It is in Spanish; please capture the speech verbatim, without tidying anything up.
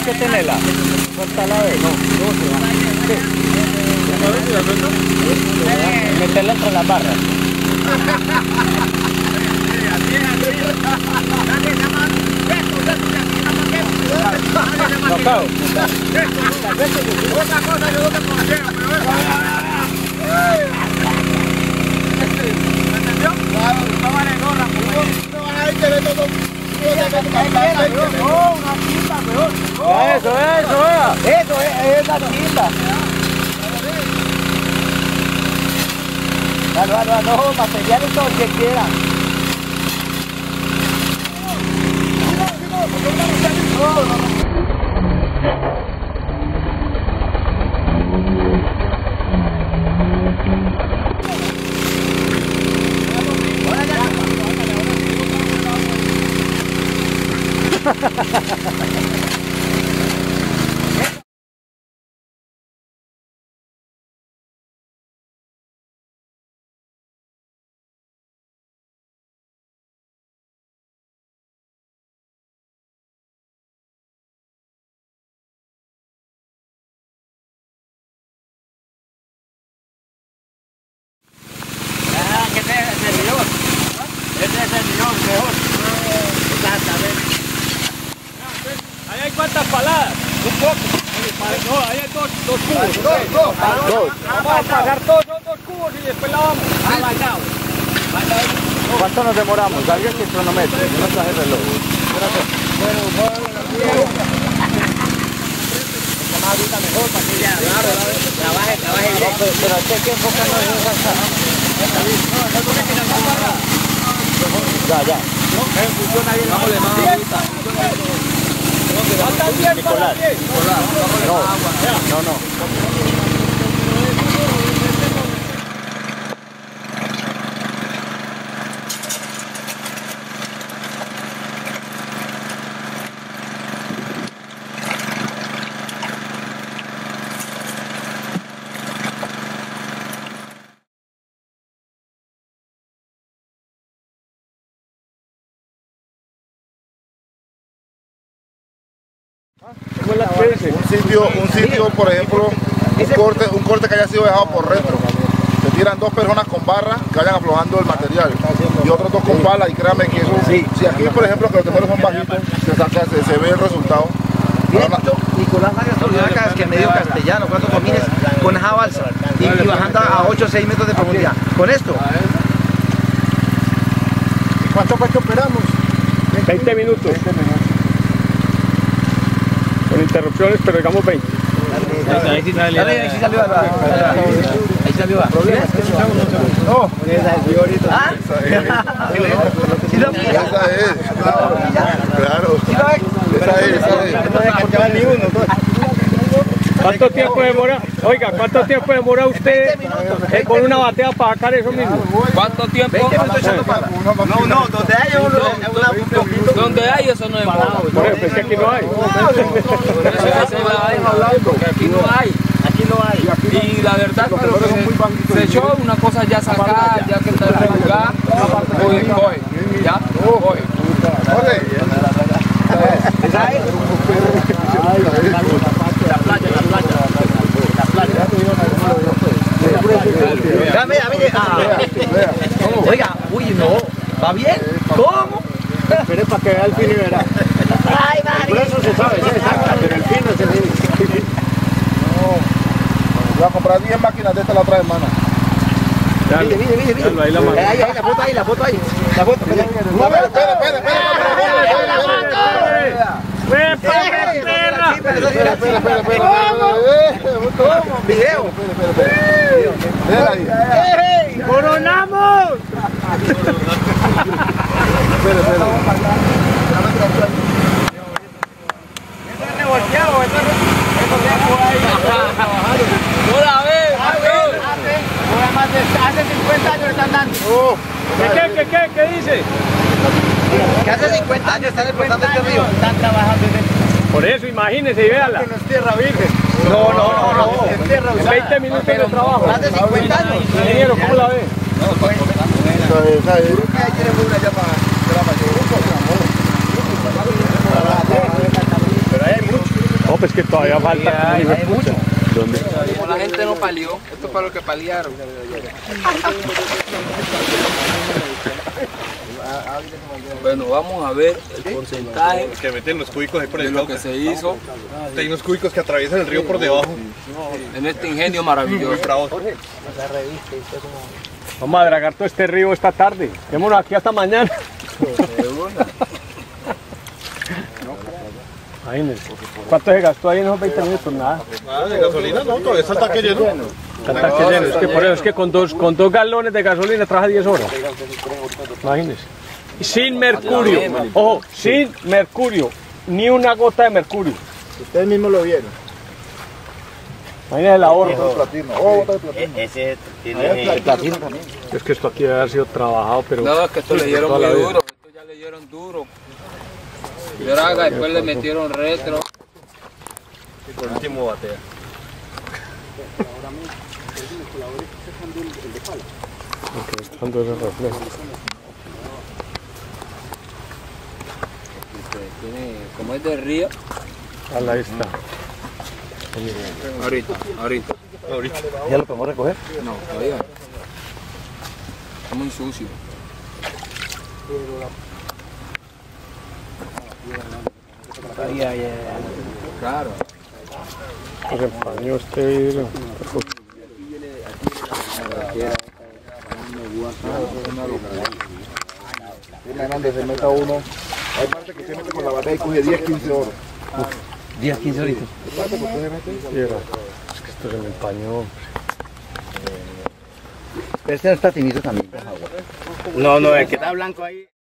que tenerla. Cortala de. No, no se va. Sí. Meterla entre las barras. No, claro. Otra cosa que no te conocieron, ¿me entendió? Claro, no vale gorra, no vas a ir que ve todo. No, una tinta, peor. Eso, eso, eso es, es la tinta. Dale, dale, dale, no, materiales todo el que quiera. Ahí hay cuántas paladas, un poco. No, ahí hay dos, dos cubos. Dos, dos, dos. Vamos a pasar todos los dos cubos y después la vamos. Ah, bañado. ¿Cuánto nos demoramos? Alguien que cronometre. Yo no traje el reloj. Bueno, bueno, ahorita mejor para que ya trabaje, trabaje bien. Pero hay que enfocarnos en esa sala. Ya, ya. Funciona bien. Vamos de más ahorita. Nicolás. No, no, no. Un sitio, un sitio, por ejemplo, un corte, un corte que haya sido dejado por retro. Se tiran dos personas con barra que vayan aflojando el material y otros dos con pala, y créanme que eso, sí. Si aquí por ejemplo que los temores son bajitos, se, saca, se, se ve el resultado. Nicolás Mario Soldaca, que medio castellano, cuatro comines con esa balsa y, y bajando a ocho o seis metros de profundidad. Con esto. ¿Y cuánto fue que operamos? veinte minutos. veinte minutos. Con interrupciones, pero digamos veinte. Ahí sí salió. Ahí sí salió. Ahí salió. No. Esa es ahorita. ¿Ah? Esa es. Claro. Esa es, esa es. ¿Cuánto tiempo demora? Oiga, ¿cuánto tiempo demora usted eh, con una batea para sacar eso mismo? ¿Cuánto tiempo? veinte minutos echando pala. No, no, donde hay un poquito. Donde hay eso no demora. Por eso, es que aquí no hay. Porque aquí no hay. Aquí no hay. Y la verdad, pero que se echó una cosa ya sacar, ya que está en el lugar. Coge, coge. ¿Ya? Coge. ¿Esa es? La playa, la playa. La playa. Dame, dame. Oiga, uy, no. ¿Va bien? ¿Cómo? Espere para que vea el fin y verá. Ay, Mari. Por eso se sabe, se saca, pero el fin no es el fin. Voy a comprar diez máquinas de esta la otra semana. Mire, mire, mire, mire. Ahí la mano. Ahí, ahí, la foto ahí, la foto ahí. La foto. Espera, espera, espera, espera, espera, espera. Video. ¡Coronamos! Espera, espera. ¡Hola, ve! Hace cincuenta años están dando. ¿Qué, qué, qué, qué, qué dice? Que hace cincuenta años están explotando este río. Están trabajando en esto. Por eso, imagínese y véala. No es tierra virgen. No, no, no, no. Es tierra usada. veinte minutos de trabajo. Hace cincuenta años. Ingeniero, ¿cómo la ve? Esa es. Ahí tiene una ya para la mayor. Pero hay mucho. pues que todavía falta. Hay, hay mucho. ¿Dónde? Como la gente no palió, esto es para los que paliaron. Bueno, vamos a ver el porcentaje Que meten los cúbicos ahí por de el lo lado. que se hizo Hay unos cúbicos que atraviesan el río por debajo. en este ingenio maravilloso. Bravo. Vamos a dragar todo este río esta tarde. Quedémonos aquí hasta mañana. Imagínense. ¿Cuánto se gastó ahí en esos veinte minutos? Nada. Ah, de gasolina no, todavía está el tanque lleno. Está el tanque lleno. Es que por eso es que con dos, con dos galones de gasolina trabaja diez horas. Imagínense. Y sin mercurio. Ojo, sin mercurio. Ni una gota de mercurio. Ustedes mismos lo vieron. Imagínense el ahorro. Platino. Oh, bota de platino. Ese El platino también. Es que esto aquí debe haber sido trabajado, pero... No, es que esto le dieron toda muy la vida. duro. Esto ya le dieron duro. Draga, después le metieron retro. Por último batea. Ok, dando ese reflejo. Tiene, como es de río. Ahí está. Ahorita, ahorita. ¿Ya lo podemos recoger? No, todavía. Está muy sucio. Ahí, ahí, ahí. Claro. Se empañó este vidrio. Donde se meta uno. Hay parte que se mete con la batea y coge diez, quince horas. diez, quince horitas. Sí, era. Es que esto se me empañó. Pero este no está tinizo también con agua. No, no, es que está blanco ahí.